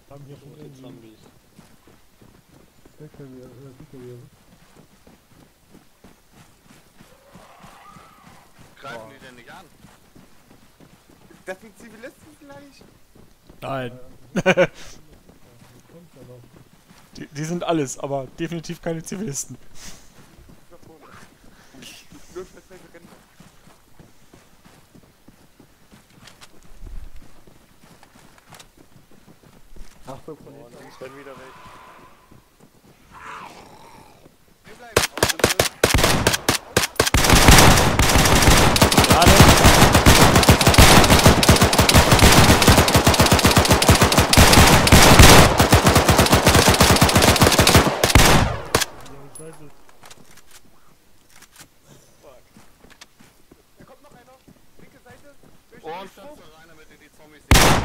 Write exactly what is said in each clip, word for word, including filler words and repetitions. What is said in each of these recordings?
Haben hier schon irgendwie Zombies. Decker wir, äh, Decker wir. Greifen Oh. die denn nicht an? Das sind Zivilisten vielleicht? Nein. Äh, kommt ja noch. Die, die sind alles, aber definitiv keine Zivilisten. Da vorne. Nur speziell rennen. Achtung von Oh, hinten. links werden wieder weg. Hier bleiben. Gerade. Ja, ich weiß es. Fuck. Da kommt noch einer. Linke Seite. Durch Oh, den und Sprung. Schatz rein, damit ihr die Zombies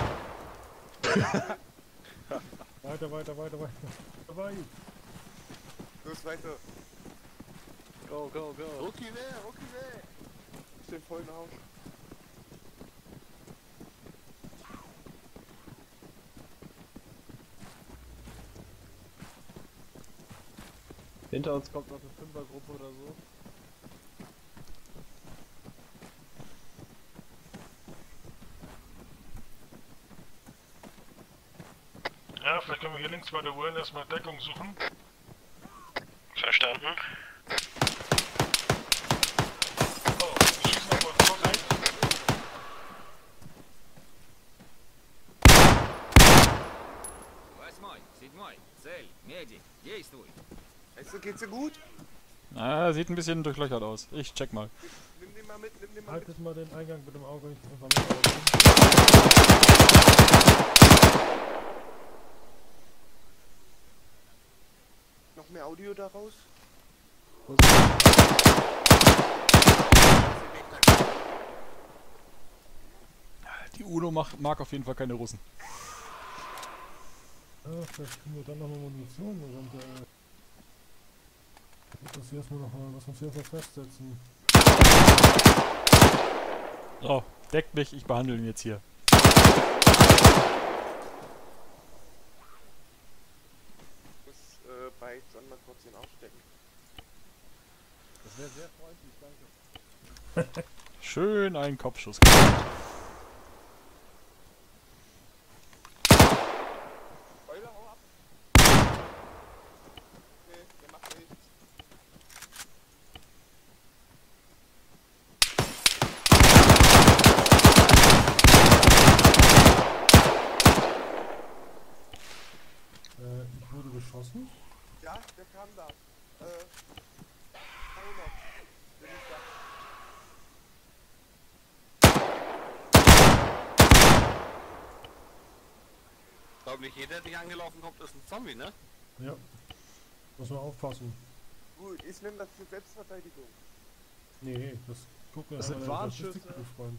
sehen. Weiter, weiter, weiter, weiter. Dabei. Los, weiter. Go, go, go. Okay, wer? Okay, wer? Ich stehe voll auf. Hinter uns kommt noch eine Fünfergruppe oder so. Ja, vielleicht können wir hier links bei der Uhr erstmal Deckung suchen. Verstanden. Oh, wir schießen auf uns. Vorsicht. Восьмой, седьмой, цель, медик, действуй. Weißt du, geht's dir gut? Na, sieht ein bisschen durchlöchert aus. Ich check mal. Nimm den mal mit, nimm den mal mit. Haltet mal den Eingang mit dem Auge nicht einfach mit. Noch mehr Audio daraus? Die UNO mag, mag auf jeden Fall keine Russen. Ja, vielleicht kriegen wir dann nochmal Munition und äh. Das hier erstmal noch mal, was uns hier erstmal festsetzen. So, deckt mich, ich behandle ihn jetzt hier. Ich muss äh, bei John mal kurz den aufstecken. Das wäre sehr freundlich, danke. Schön einen Kopfschuss gemacht. Eule, hau ab! Nee, der macht nichts. Äh, ich wurde geschossen. Ja, der kam da. Äh, hau noch. Der ist da. Ich glaube nicht jeder, der dich angelaufen kommt, ist ein Zombie, ne? Ja. Muss man aufpassen. Gut, ich nehme das für Selbstverteidigung. Nee, das guck mir Das sind an, Warnschüsse. Statistik gespannt.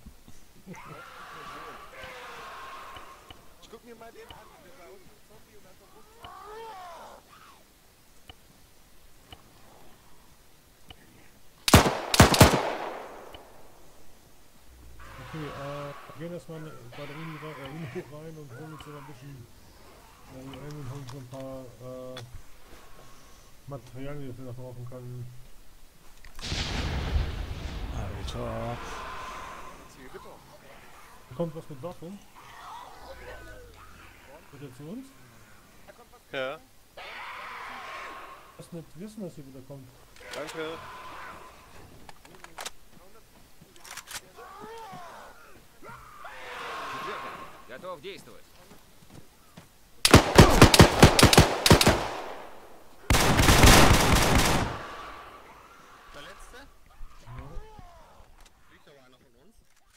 Ich guck mir mal den an, der war unten ein Zombie und dann verwusst. Okay, äh, wir gehen erstmal bei der Uni rein, äh, Uni rein und holen uns so ein bisschen äh, U N und holen so ein paar äh, Materialien, die wir noch brauchen können. Alter. Zielritter. Da kommt was mit Waffen. Wird er zu uns? Ja. Das nicht wissen, dass hier wieder kommt. Danke. Четвертый, готов действовать. Der letzte? Liegt aber einer von uns.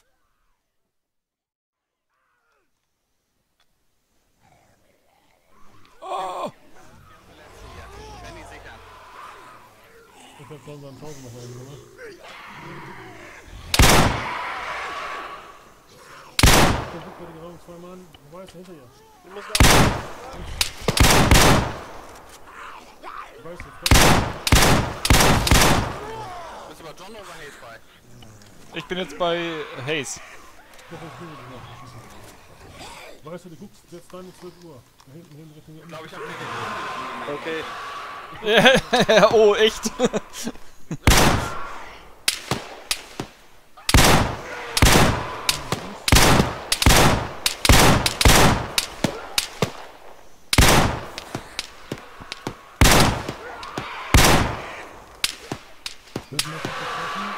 Oh! Der letzte hier. Wenn die sichern. Ich hab dann beim Tausend noch einen gemacht. Der guckt bei den Raum zwei Mann. Wo weiß hinter ihr? Du musst auch. Ich weiß nicht. Bist du bei John oder Hayes bei? Ich bin jetzt bei Hayes. Ich hab nicht gemacht. Weißt du, du guckst jetzt deine zwölf Uhr. Da hinten hin Richtung... Ich glaube, ich habe nicht Okay. Oh, echt? Dürfen wir das treffen?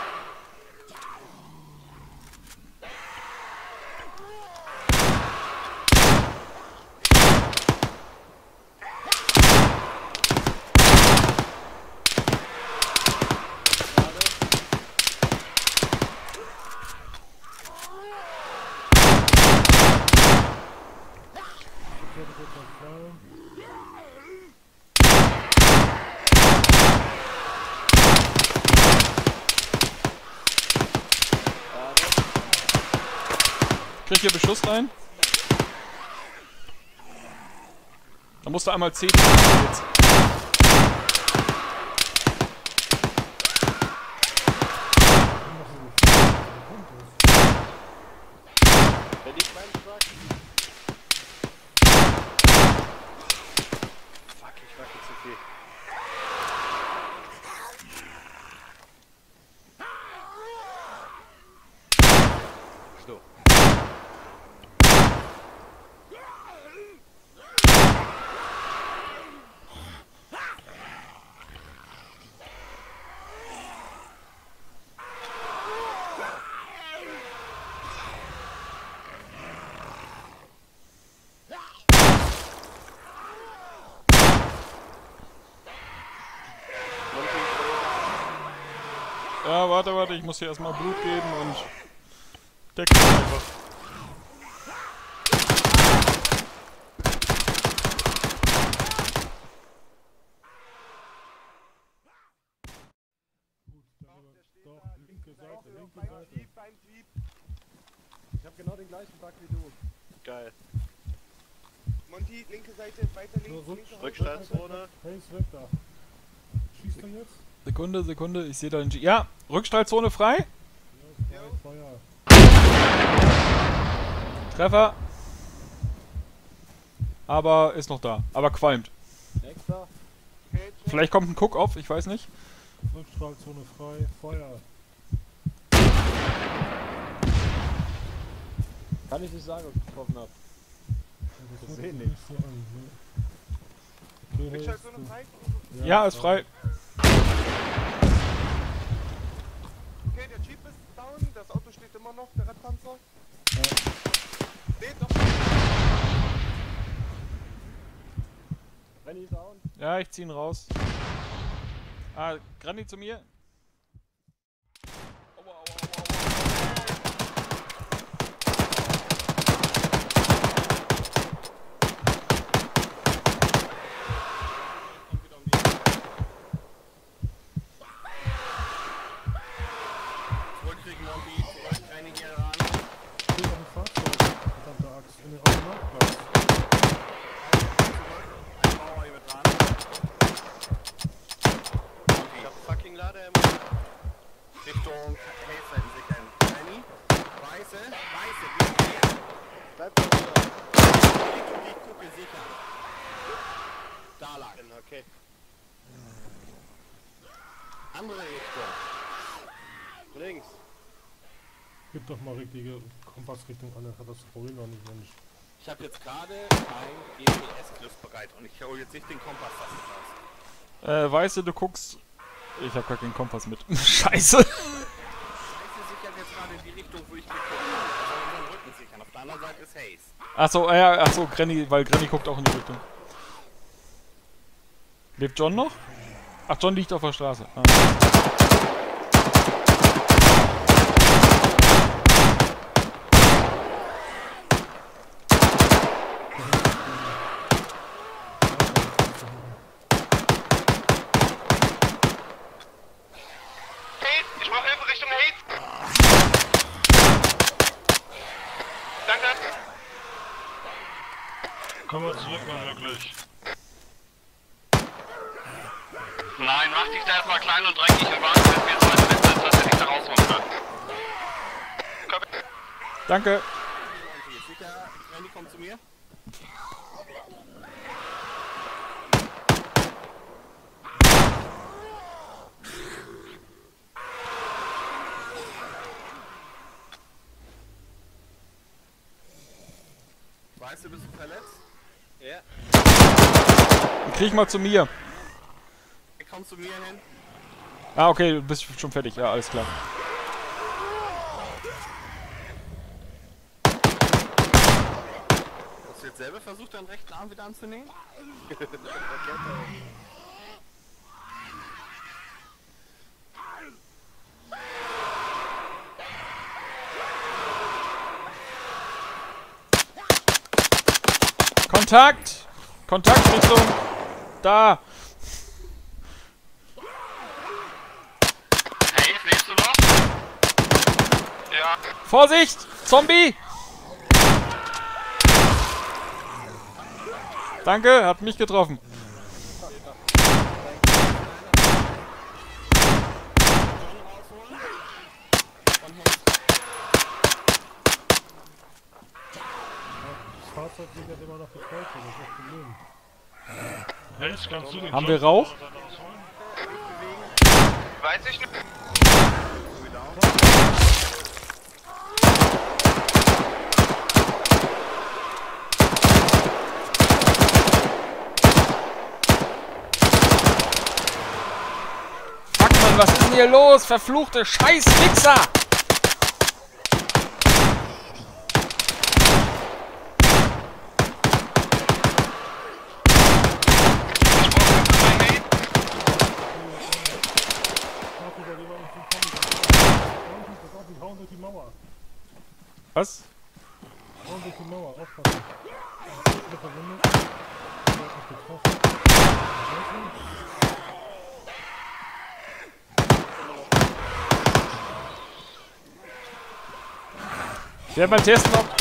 Krieg hier Beschuss rein. Da musst du einmal C drücken jetzt. Wenn ich meinen Truck. Fuck, ich wackel zu viel. So. Ja, warte, warte, ich muss hier erstmal Blut geben und deckel einfach. Gut, dann doch, linke Seite, linke Ein Seite. Jeep, ein Jeep. Ich habe genau den gleichen Bug wie du. Geil. Monty, linke Seite, weiter So, links, rück, linke Rückstandszone. Hey, ist weg da. Schießt er jetzt? Sekunde, Sekunde, ich sehe da den G. Ja, Rückstrahlzone frei. Ja, Feuer. Treffer. Aber ist noch da. Aber qualmt. Nächster. Okay, Vielleicht kommt ein Cook-Off, ich weiß nicht. Rückstrahlzone frei, Feuer. Kann ich nicht sagen, ob ich getroffen habe. Das Das hört sehen sich nicht. so an, ne? Okay, hey, Rückschaltzone ist- frei. Ja, ist frei. Okay, der Jeep ist down, das Auto steht immer noch, der Radpanzer. Ja. Nee, doch. Renny down. Ja, ich zieh ihn raus. Ah, Granny zu mir. Aua, aua, aua, Zurückkriegen, Mombi. Zurück, einige hier ran. Steht auf dem Fahrzeug, verdammte Axt, in den Automatplatz. Ein Bauer hier mit ran. Ich hab fucking Ladehemmung. Richtung Hellseiten sichern. Jenny. Weiße, weiße, bitte her. Bleib doch wieder. Richtung die Kuppe sichern. Da lang. Okay. Andere Richtung. Links. Gib doch mal richtige Kompassrichtung an, dann hat das Problem noch nicht, Mensch. Ich habe jetzt gerade ein G P S-Griff bereit und ich hole jetzt nicht den Kompass raus. Äh, weißt du, guckst. Ich hab gar keinen Kompass mit. Scheiße. Weiße sichert jetzt gerade in die Richtung, wo ich geguckt habe. Also unseren Rücken sichern. Auf der anderen Seite ist Haze. Achso, äh, ja, achso, Granny, weil Granny guckt auch in die Richtung. Lebt John noch? Ach, John liegt auf der Straße. Ah. Ich brauche Hilfe Richtung Haze. Danke. Komm mal zurück, wenn möglich. Nein, mach dich da erstmal klein und dreckig und warte, bis wir zwei Spitze sind, dass wir dich da rausholen können. Danke. Sicher, Randy, komm zu mir. Weißt du, bist du verletzt? Ja. Krieg mal zu mir. Komm zu mir hin. Ah, okay, du bist schon fertig. Ja, alles klar. Hast du jetzt selber versucht, deinen rechten Arm wieder anzunehmen? Kontakt! Kontaktrichtung! Da! Hey, lebst du noch? Ja. Vorsicht! Zombie! Danke, hat mich getroffen. Das Fahrzeug liegt halt immer noch betreut, das ist das Problem. Jetzt kannst du den Haben John wir Rauch? rausholen. Weiß ich nicht. Fuck, Mann, was ist denn hier los? Verfluchte Scheiß-Wichser! Die hauen durch die Mauer. Was? Hauen durch die Mauer, aufpassen. Ich bin verwundet. Ich werde nicht getroffen. Ich werde mal testen, ob...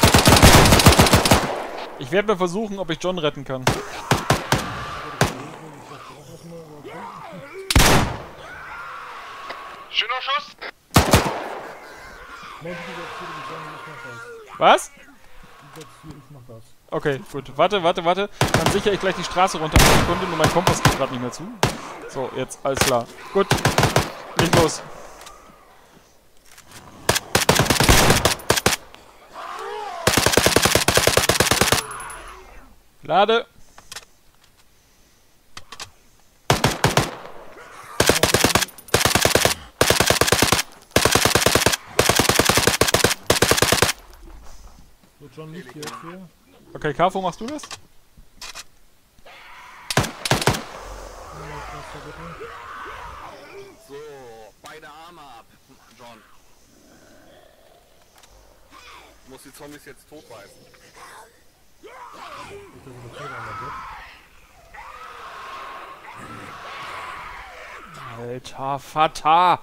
Ich werde mal versuchen, ob ich John retten kann. Schöner Schuss. Nein, die setzt hier, die sagen, ich mach das. Was? Die setzt hier, ich mach das. Okay, gut. Warte, warte, warte. Dann sichere ich gleich die Straße runter. Eine Sekunde, nur mein Kompass geht gerade nicht mehr zu. So, jetzt, alles klar. Gut. Leg los. Lade. So, John liegt hier jetzt hier. Okay, Kafo, machst du das? So, beide Arme ab, John. Du musst die Zombies jetzt totbeißen. Alter Vater!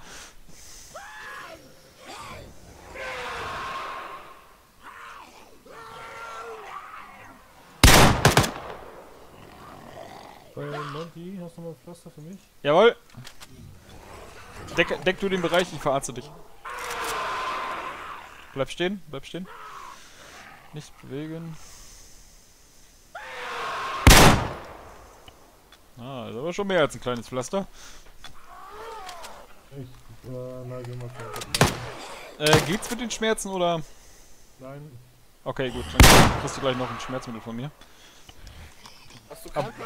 Bei Monty, hast du mal ein Pflaster für mich? Jawohl! Deck, deck du den Bereich, ich verarzte dich. Bleib stehen, bleib stehen. Nicht bewegen. Ah, das ist aber schon mehr als ein kleines Pflaster. Ich, äh, na, geh mal weiter. Äh, geht's mit den Schmerzen oder? Nein, Okay, gut, dann kriegst du gleich noch ein Schmerzmittel von mir. Hast du keinen Platz?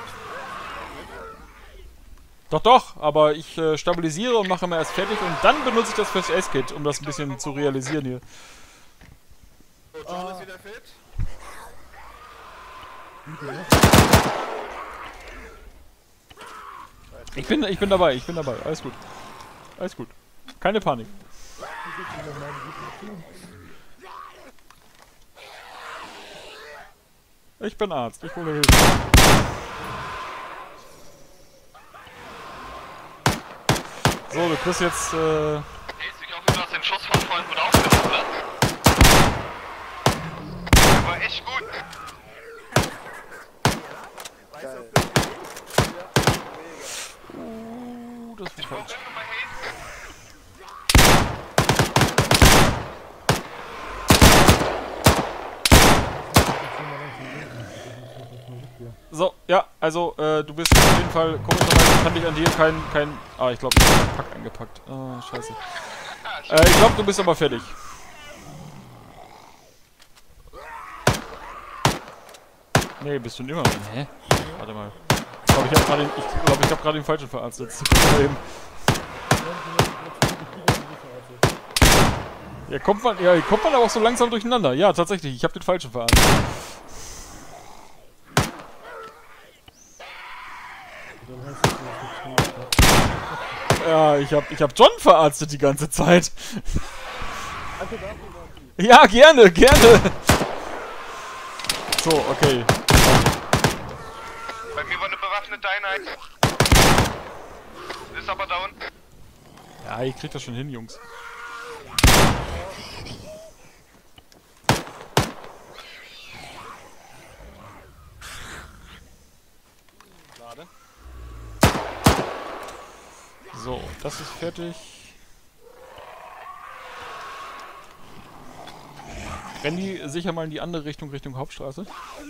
Doch, doch, aber ich äh, stabilisiere und mache mir erst fertig und dann benutze ich das First Aid Kit, um das ein bisschen zu realisieren hier. So, John ist wieder fit. Ich bin, ich bin dabei, ich bin dabei, alles gut. Alles gut. Keine Panik. Ich bin Arzt, ich hole Hilfe. So, du kriegst jetzt, äh... Hey, ich hoffe, du hast den Schuss von vorhin gut aufgenommen, oder? Der war echt gut. Geil. Uh, das ist falsch. Hey, So, ja, also, äh, du bist auf jeden Fall, komischerweise kann ich an dir kein, kein, ah, ich glaube, ich habe den Pack angepackt. Ah, scheiße. Äh, ich glaube, du bist aber fertig. Nee, bist du immer noch. Hä? Warte mal. Ich glaube, ich habe gerade den, ich glaube, ich habe gerade den falschen verarztet. Ja, kommt man, ja, kommt man aber auch so langsam durcheinander. Ja, tatsächlich, ich habe den falschen verarztet. Ja, ich hab, ich hab John verarztet die ganze Zeit. Ja, gerne, gerne. So, okay. Bei mir war eine bewaffnete Einheit. Ist aber down. Ja, ich krieg das schon hin, Jungs. Lade. So, das ist fertig. Rennen die sicher mal in die andere Richtung, Richtung Hauptstraße.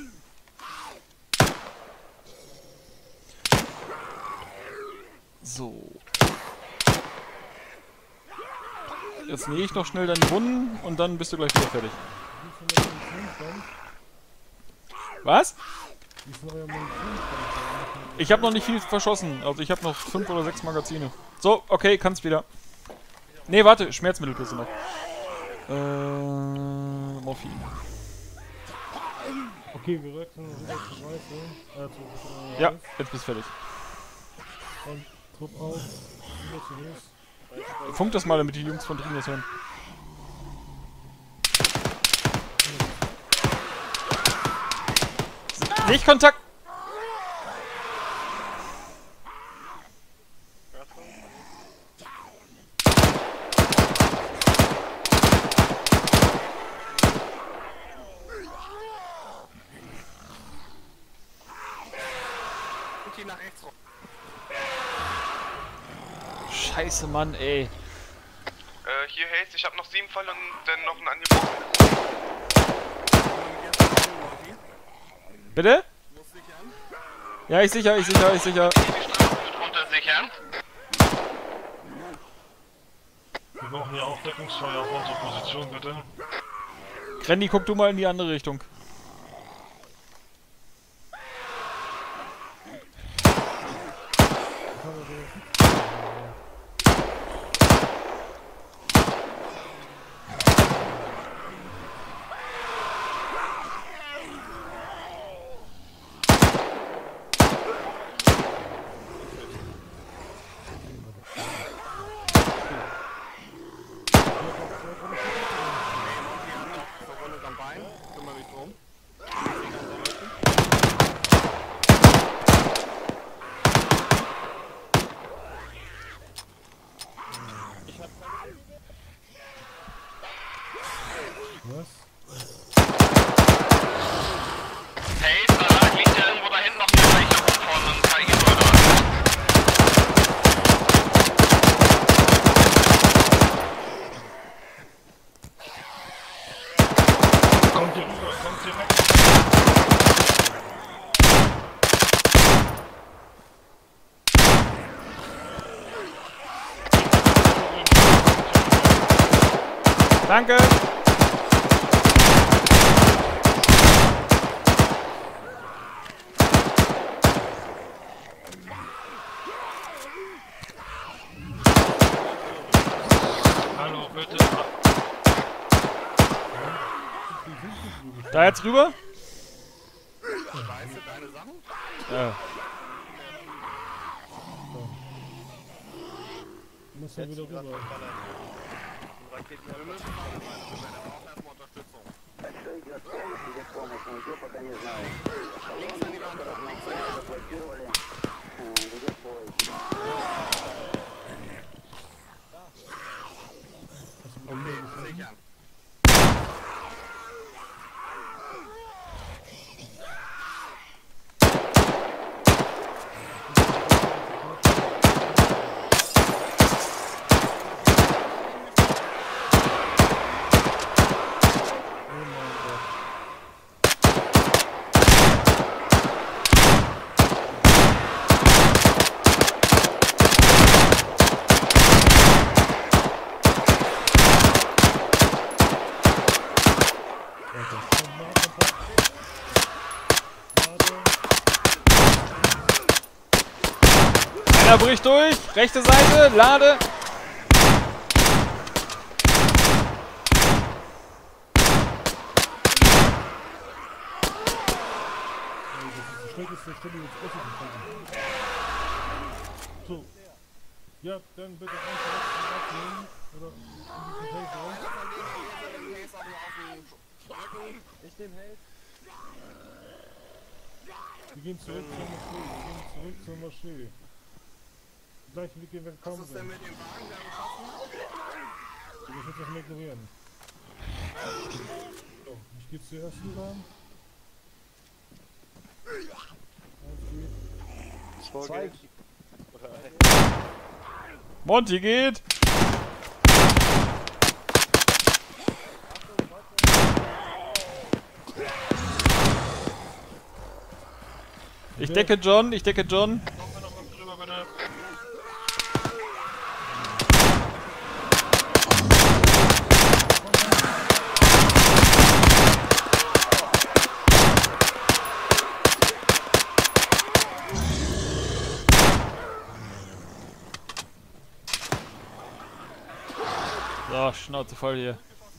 So. Jetzt nähe ich noch schnell deine Wunden und dann bist du gleich wieder fertig. Was? Ich habe noch nicht viel verschossen. Also ich habe noch fünf oder sechs Magazine. So, okay, kannst wieder. Ne, warte, Schmerzmittelpiste noch. Äh, Morphin. Okay, wir wechseln rüber zu Weiße. Äh, zu, äh, Ja, Weiß. jetzt bist du fertig. Und Trupp auf. Wieder zu Weiß. Funk das mal, damit die Jungs von drinnen das hören. Sichtkontakt! Und hier nach rechts rum. Scheiße, Mann, ey. Äh, hier Haste, ich habe noch sieben Fall und dann noch ein Angebot. Bitte? Muss sichern. Ja, ich sicher, ich sicher, ich sicher. Die Straße runter sichern. Wir brauchen ja auch Deckungsfeuer auf unsere Position, bitte. Granny, guck du mal in die andere Richtung. Verwundet am Bein. Kümmere mich drum. Was? Haste, da liegt ja irgendwo da hinten noch eine Leiche von einem Zeigesoldat. Kommt hier rüber, kommt hier weg. Danke! Hallo, bitte. Da jetzt rüber? Scheiße, deine Sachen? Ja. Muss ja wieder rüber. Raketenhülle. Wir brauchen erstmal Unterstützung. Links an die Wand, links an die Wand. Sichern. Nahkontakt. Lade. Einer bricht durch. Rechte Seite. Lade. Schlechteste Stelle jetzt ausgekommen. So. Ja, dann bitte einfach abnehmen. Oder in die Case raus. Ich nehme Held. Wir gehen zurück zur Moschee. Wir gehen zurück zur Moschee. Gleich Weg gehen wir kaum Was ist denn mit dem Wagen, der geschossen hat? Ich muss das mal ignorieren. So, ich gehe zuerst rüber. Zwei. Monty geht. Ich decke John, ich decke John. Kommen wir noch mal drüber, bitte. So, Schnauze voll hier.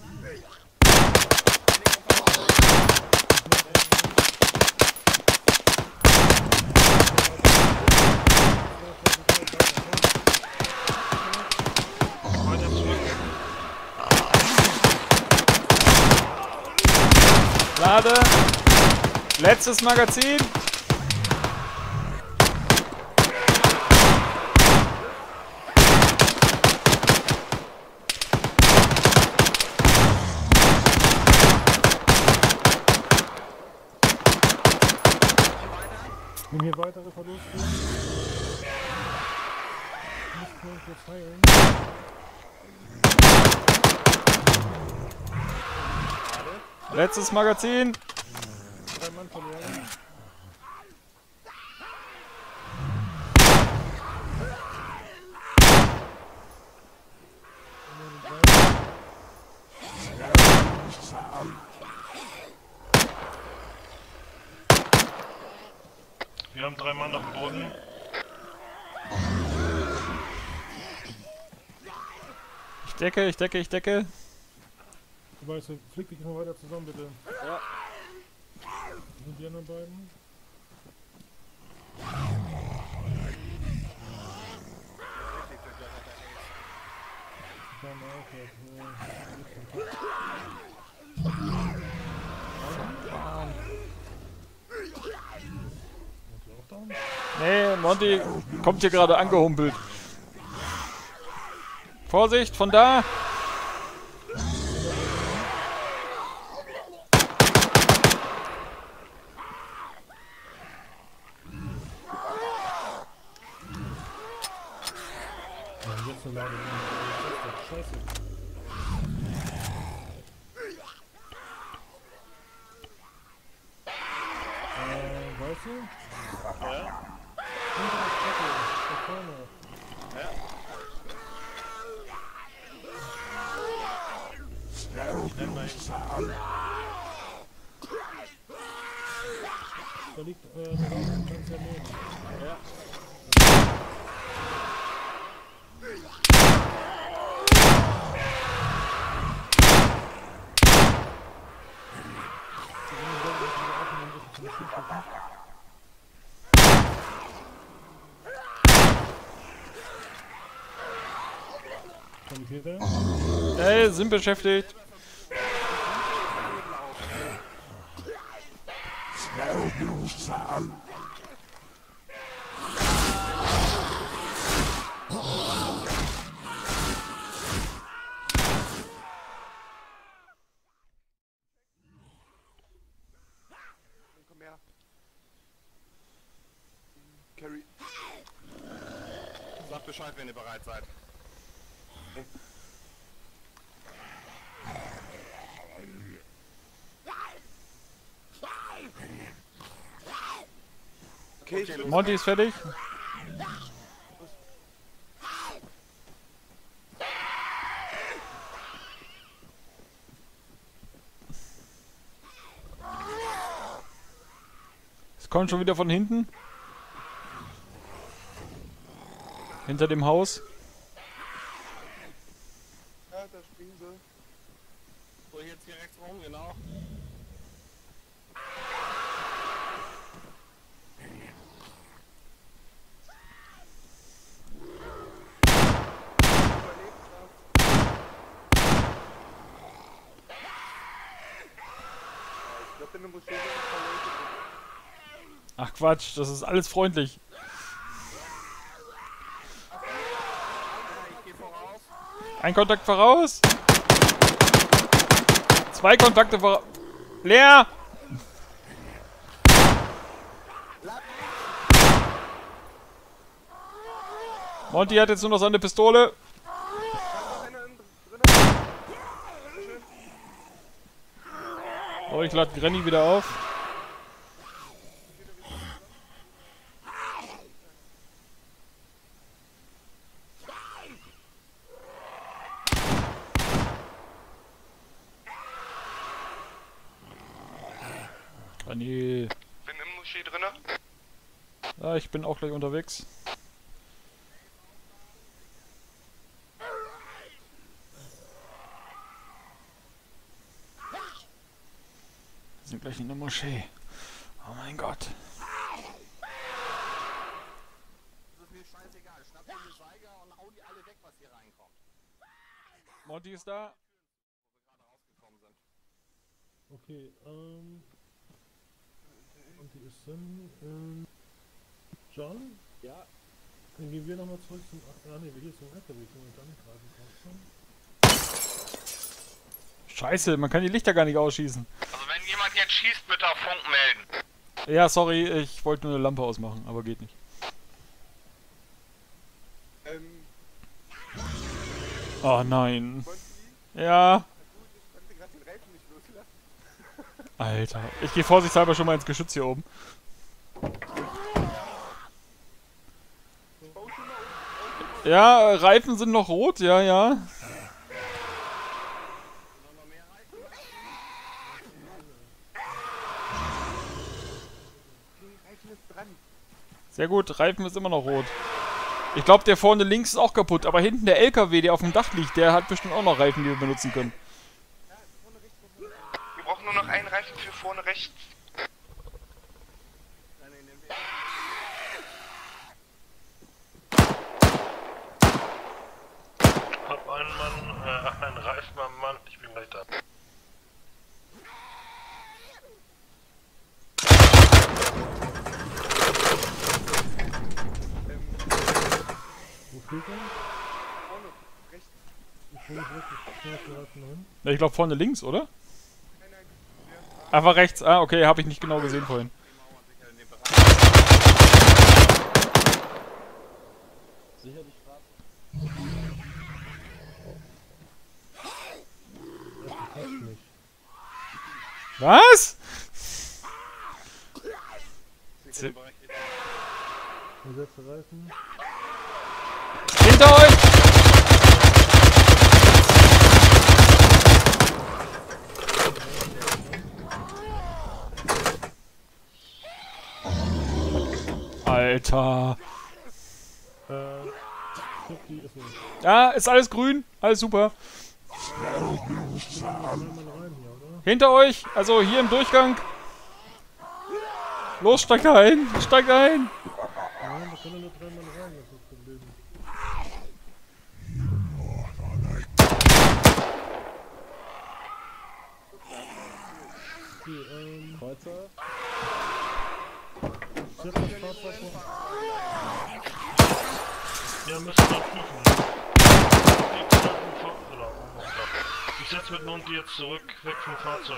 Weiter zurück. Lade. Letztes Magazin. Wenn hier weitere Verluste. Müssen wir uns jetzt heilen. Letztes Magazin. Drei Mann verloren. Wir haben drei Mann auf dem Boden. Ich decke, ich decke, ich decke. Du weißt, flick dich mal weiter zusammen, bitte. Ja. Wo sind die anderen beiden? Ich kann mal aufhören. Nee, Monty kommt hier gerade angehumpelt. Vorsicht, von da. Ja, jetzt eine Lage. Scheiße. Äh, weißt du? Ja. Hinter der Treppe, da vorne. Ich nenn mal ihn. Da liegt, äh, da liegt, kannst du ja nehmen. Ja. Peter? Ey, sind beschäftigt. Komm her. Carrie. Sagt Bescheid, wenn ihr bereit seid. Okay, ich bin Monty ist fertig. kommen schon wieder von hinten. Hinter dem Haus. Ja, da springen sie. So, jetzt hier rechts rum, genau. Überlebt das. Ich glaube, in der Moschee sind ein paar Leute drin. Ach Quatsch, das ist alles freundlich. Ich geh voraus. Ein Kontakt voraus. Zwei Kontakte voraus. Leer! Monty hat jetzt nur noch seine Pistole. Da ist noch einer drin. Oh, ich lade Granny wieder auf. Granny. Bin im Moschee drinne. Ja, ich bin auch gleich unterwegs. Wir sind gleich in der Moschee. Oh mein Gott. Das ist mir scheißegal. Schnapp dir die Zeiger und hau die alle weg, was hier reinkommt. Monty ist da. Wo wir gerade rausgekommen sind. Okay, ähm. Und die ist dann, ähm. John? Ja. Dann gehen wir nochmal zurück zum. Ah, ne, wir hier zum L K W, können wir dann greifen kannst. Scheiße, man kann die Lichter gar nicht ausschießen. Also wenn jemand jetzt schießt, bitte auf Funk melden. Ja, sorry, ich wollte nur eine Lampe ausmachen, aber geht nicht. Ähm, Oh nein. Monty, Ja. gut, ich konnte gerade den Reifen nicht loslassen. Alter. Ich gehe vorsichtshalber schon mal ins Geschütz hier oben. Ich baue schon mal um. Ja, äh, Reifen sind noch rot, ja, ja. Der Reifen ist dran. Sehr gut, Reifen ist immer noch rot. Ich glaube, der vorne links ist auch kaputt, aber hinten der L K W, der auf dem Dach liegt, der hat bestimmt auch noch Reifen, die wir benutzen können. Ja, vorne rechts noch. Wir brauchen nur noch einen Reifen für vorne rechts. Nein, nein, nein, nein. Hab einen Mann, äh, einen Reifen am Mann, ich bin gleich da. Wo steht er? Vorne, rechts. Ich hole direkt das Reifen hin. Ja, ich glaube vorne links, oder? Nein, nein. Ja. Einfach rechts. Ah, okay, habe ich nicht genau gesehen vorhin. Die Mauer sicher in dem Bereich. Sicherlich gerade. Das passt nicht. Was? Sicher im Bereich. Der letzte Reifen. Hinter euch! Alter. Äh, fünfzig ist nicht. Ja, ist alles grün. Alles super. Einmal rein hier, oder? Hinter euch, also hier im Durchgang. Los, steigt ein. Steigt ein. Nein, da können nur dreimal rein, das ist das Problem. Okay, ähm, Kreuzer. ich hab das Fahrzeug vor. Ja, müssen wir prüfen. Ich setze mit Monty jetzt zurück, weg vom Fahrzeug.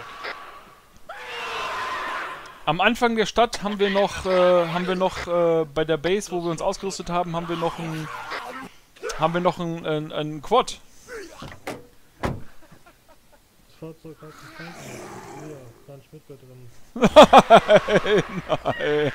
Am Anfang der Stadt haben wir noch, äh, haben wir noch äh, bei der Base, wo wir uns ausgerüstet haben, haben wir noch ein, haben wir noch ein, ein, ein Quad. Das Fahrzeug hat einen Tank. Ja, kein Schmidt da drin. Nein.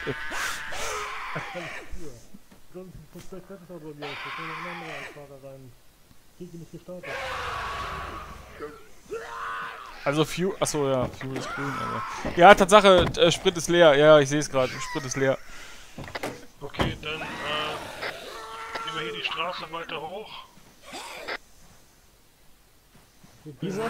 Hier. Sonst ist das fertig bei mir. Da kommt noch ein anderer Fahrer rein. Krieg ich nicht gestartet. Also Fuel, achso, ja, Fuel ist grün, aber... Ja, Tatsache, äh, Sprit ist leer. Ja, ich sehe es gerade, Sprit ist leer. Okay, dann äh, gehen wir hier die Straße weiter hoch. Diese?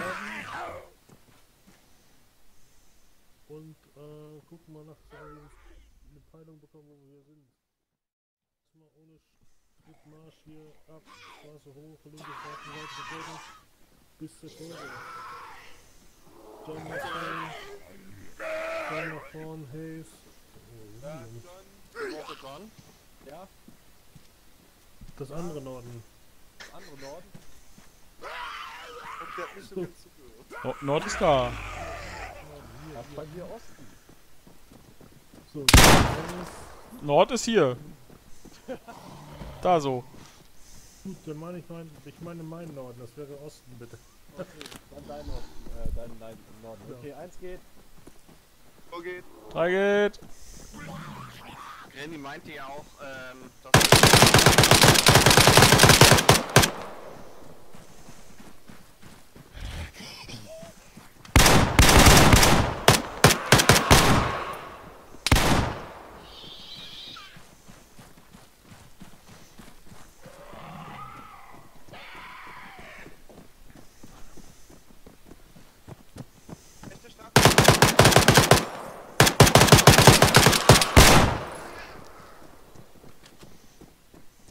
Und äh, gucken mal nach, dass wir eine Peilung bekommen, wo wir hier sind. Mal ohne Schrittmarsch hier ab, Straße hoch, linke Straßenseite verfolgen, bis zur Tore. John McCain, John nach vorn, Hayes. Oh, Ja, Junge. John, Woche John. ja, Das andere Norden. andere Norden. Und der hat mich schon wieder zugehört. Oh, Nord ist da. Ach, bei mir Osten. So, links. Nord ist hier. Da so. Gut, dann meine ich mein, ich meine meinen Norden, das wäre Osten bitte. Okay, dann dein Osten, äh, dein, dein Norden. Ja. Okay, eins geht. Wo geht? Drei geht. Granny meinte ja auch, ähm, dass... Echte Stadt?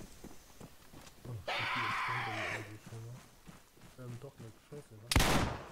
Oh, wie viel ist denn denn eigentlich schon mal? Ähm, doch nicht, scheiße, was?